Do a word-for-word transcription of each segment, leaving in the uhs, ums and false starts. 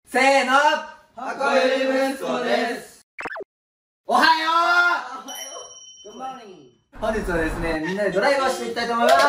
せーの、箱入り息子です。おはよう。 グッモーニング。 本日はですね、みんなでドライブをしていきたいと思います。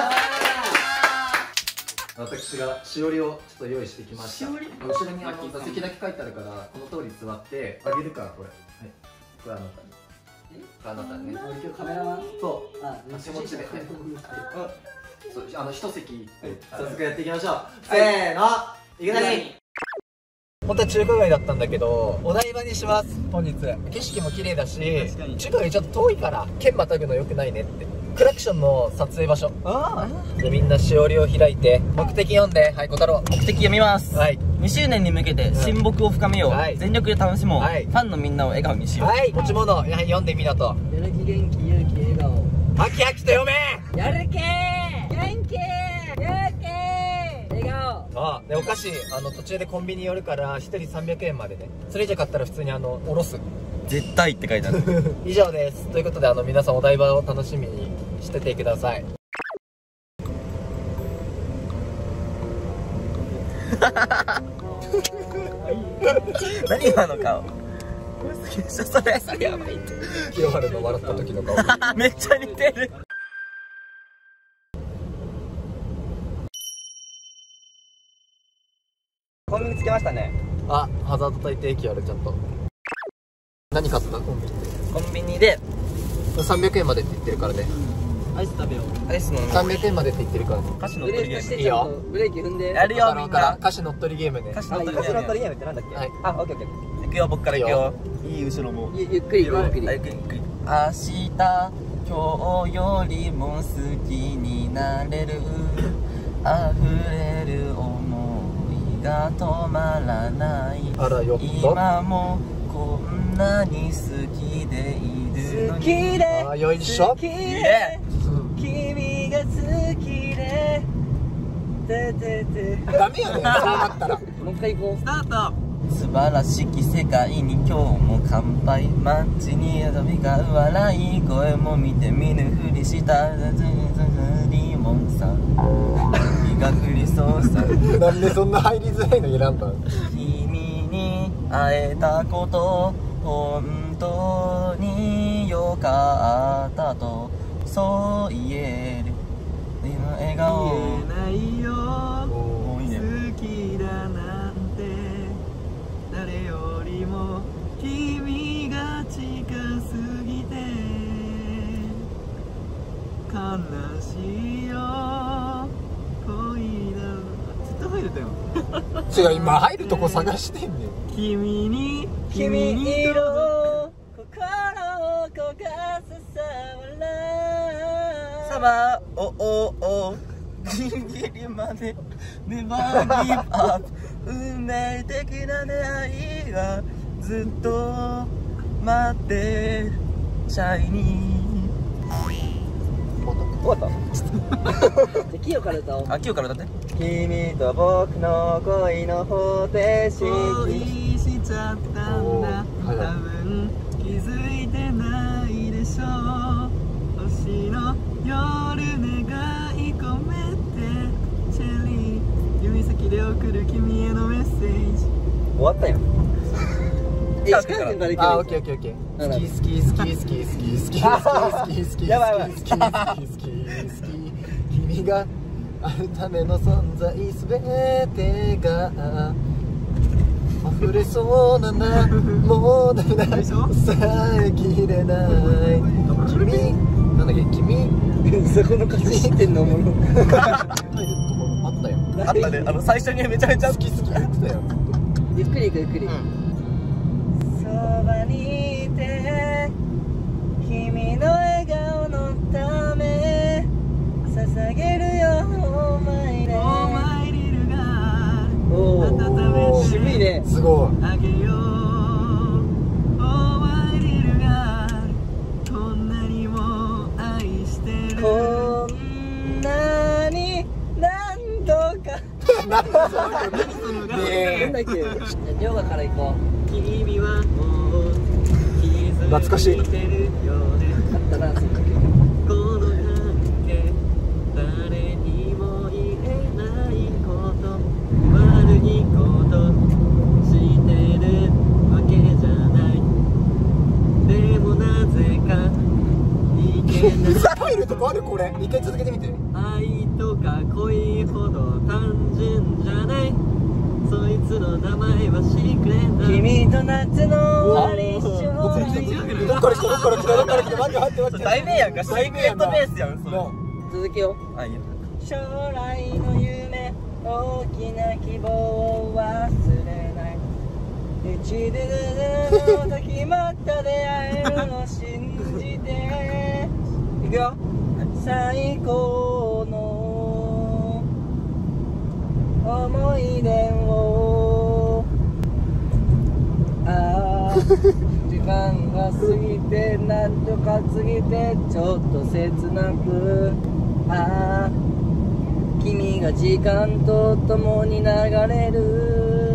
私がしおりをちょっと用意してきました。後ろにあの座席だけ書いてあるから、この通り座ってあげるから、これ。はい。これあなたに。あなたね。 俺今日カメラマン。そう。 あ、足持ちで。そう、あの一席早速やっていきましょう。せーの、いくなり。本当は中華街だったんだけど、お台場にします。本日景色も綺麗だし、中華街ちょっと遠いから県またぐの良くないねって。クラクションの撮影場所。ああ。でみんなしおりを開いて目的読んで。はい、小太郎。 目的読みます。 はい。 にしゅうねんに向けて親睦を深めよう。 はい、 全力で楽しもう。はい、ファンのみんなを笑顔にしよう。 はい。持ち物、はい、読んでみなと。 やる気、元気、勇気、笑顔。 ハキハキと読め。 やる気、元気、勇気、笑顔。 ああ、でお菓子あの途中でコンビニ寄るからひとりさんびゃくえんまでね。それ以上買ったら普通にあのおろす。 絶対って書いてある。 以上です。ということであの皆さんお台場を楽しみにしててください。 何今の顔。それそれやばいって。 清原の笑った時の顔。 めっちゃ似てる。コンビニつけましたね。 あ、ハザード焚いて駅ある。ちゃんと何買ったコンビニで。 コンビニでさんびゃくえんまでって言ってるからね。 アイス食べよう。 アイスのさんびゃくえんまでって言ってるからね。 歌詞のっとりゲーム。 いいよ。ブレーキ踏んで。 やるよみんな。 歌詞乗っ取りゲームね。 歌詞のっとりゲーム。歌詞のっとりゲームってなんだっけ。はい。あ、オッケーオッケー。行くよ、僕から行くよ。いい後ろも。 ゆっくりゆっくり。 ゆっくりゆっくり。明日今日よりも好きになれる。溢れる思いが止まらない。 あらよっと。 今もこんなに好きでいるのに。好きで。 あ、よいしょ。 好きで。 君が好きで。ててて。 ダメやねん。そうなったら。 もう一回行こう。スタート。 素晴らしき世界に今日も乾杯。街に飛び交う笑い声も見て見ぬふりしたリモンさん。身が降りそうさ。 なんでそんな入りづらいの選んだの。 君に会えたこと本当によかったとそう言える今笑顔言えないよ。 もういいね。 好きだなんて誰よりも君が近すぎて悲しいよ恋だ。ずっと入れたよ。 違う、今入るとこ探してんねん。 君に君に色心を焦がすさサマーおおおギリギリまでネバーギブアップ運命的な出会いがずっと待ってシャイニー。終わったキヨから歌おう。 あ、キヨから歌って。君と僕の恋の方程式恋しちゃったんだ。多分気づいてないでしょう。星の夜願い込めてチェリー指先で送る君へのメッセージ。 終わったよ。 え、石川県から行けばいい。 あ、オッケーオッケーオッケー。好き好き好き好き好き好き好き好き好きやばいやばい好き好き好き好き君があるための存在すべてが溢れそうななもうダメだ抑えきれない君なんだっけ君そこの歌詞知ってんのもの。 入るところあったよ。 あったね。あの最初にめちゃめちゃ好き好き言ってたよ。 ゆっくり行くゆっくり。そばにいて君の笑顔のため捧げるよお前で。お前リルが温めて渋いね。 すごい。 あげようお前リルがこんなにも愛してる。こんなに何度か。 何そのなんだっけ。じゃありょうがから行こう。君はもう懐かしい。 あったな。この関係誰にも言えないこと悪いことし一回続けてみて。 愛とか恋ほど単純じゃない、そいつの名前はシークレット。 君と夏の終わり一緒に。 どっから来たどっから来たどっから来た。待って待って待って。 題名やんか、シークレットベースやんそれ。 続きよ。 あ、いいよ。 将来の夢、大きな希望を忘れない。一度と決まった出会えるの信じて。いくよ。最高の思い出を。ああ時間が過ぎてなんとか過ぎてちょっと切なく。ああ君が時間とともに流れる。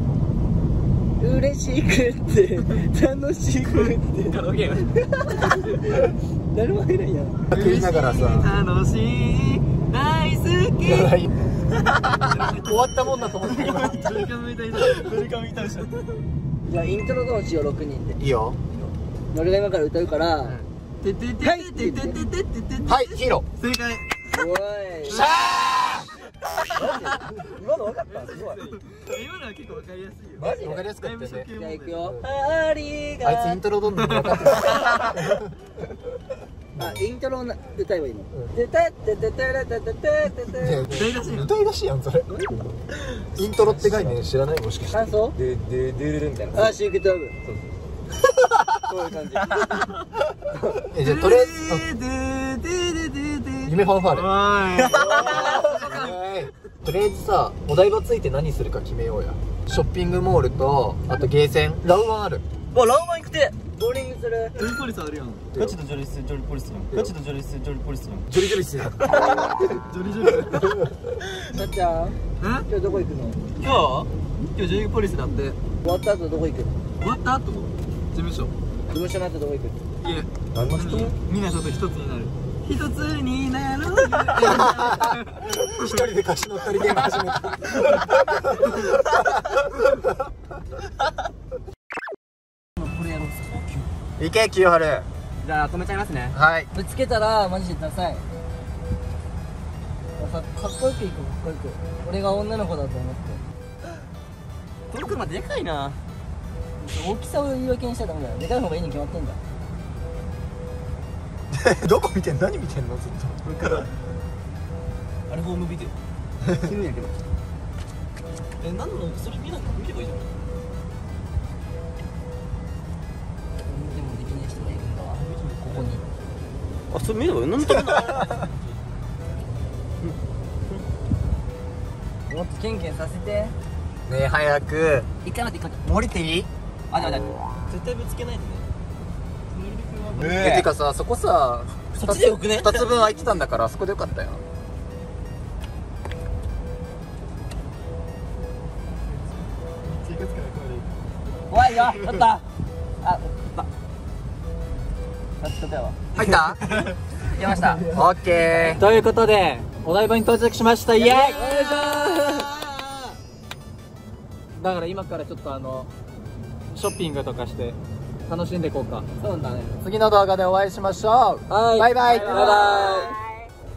嬉しくって楽しくってカラオケやん。 誰もいないやん。 食いながらさ。 楽しい大好き。 終わったもんだと思って今。 ドリカムみたいだ。ドリカムみたいじゃん。 じゃあイントロドンしようろくにんで。 いいよ。 俺が今から歌うから、 ててててててててて。 はい、ヒーロー。 正解。 おいしゃ今の分かった。すごい。 今のは結構わかりやすいよ。 マジわかりやすかったね。 じゃあいくよ。ありがあいつイントロどんどん分かってる。 あ、イントロな歌えばいいの。でたってててててててて。 歌い出し歌い出しやんそれ。イントロって概念知らない？もしかして。 感想？ でででるるみたいな。 あ、シークレットラブ。そういう感じ。 え、じゃあとりあえず夢ファンファーレ。はいとりあえずさ、お台場ついて何するか決めようや。ショッピングモールとあとゲーセン、ラウワンある。 わ、ラウマン行くて。 ボーリングする。 ジョリポリスあるやん。ガチとジョリスジョリポリスやん。ガチとジョリスジョリポリスやん。 ジョリジョリスや。 ジョリジョリ。 さっちゃん、 え？ 今日どこ行くの？ 今日今日ジョリポリスだって。 終わった後どこ行くの？ 終わった後事務所。 事務所の後どこ行くの？ いえ、 何の人？ みんなちょっと一つになる。一つになる。 一人で貸し乗ったりゲーム始めた。 これやろう。 行け清春。 じゃあ止めちゃいますね。 はい。 ぶつけたらマジでダサい。かかっこよくいく、かっこよく。俺が女の子だと思って。 トルクマでかいな。 大きさを言い訳にしちゃダメだよ。でかい方がいいに決まってんだ。 どこ見てん何見てんのずっと。 あれホームビデオ。死ぬんやけど。え、なんのそれ見な見ればいいじゃん。 でもできない人がいるんだわ。ここに。 あ、それ見ればいい。なんとな。 もっとケンケンさせて。 ねえ早く一回待って、一回降りていい？ あ、でも絶対ぶつけないでね。 えてかさ、そこさそっちでよくね？ ふたつぶん空いてたんだからあそこでよかったよ。 怖いよ、取った。あ、取った。あ、取ったよ。 入った出ました。 オッケー。 ということで、お台場に到着しました。イエーイ。だから今からちょっとあのショッピングとかして楽しんでいこうか。そうだね。 次の動画でお会いしましょう。 はい。 バイバイ。 バイバイ。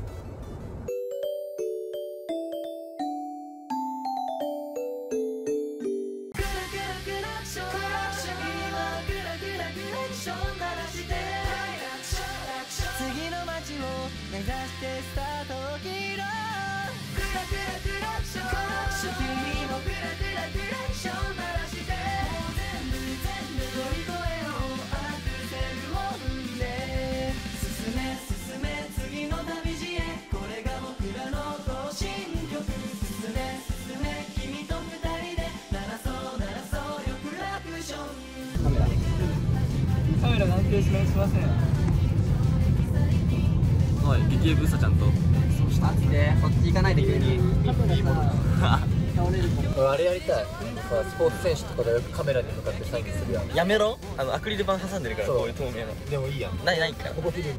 次の街を目指してスタートを切ろう。クラクラクラクション、君もクラクラクラクション鳴らして、もう全部全部乗り越えよう。アクセルを踏んで進め進め次の旅路へ。これが僕らの行進曲。進め進め君と二人で鳴らそう鳴らそうよクラクション。 カメラ。カメラが安定しないしません。 はい、激エブーさちゃんと。 マジでそっち行かないで急に。倒れるかも。 あれやりたい。スポーツ選手とかがよくカメラに向かってサインするやん。 やめろ。あのアクリル板挟んでるから、こういう透明の。 でもいいやん。 ないないから。 ここフィルム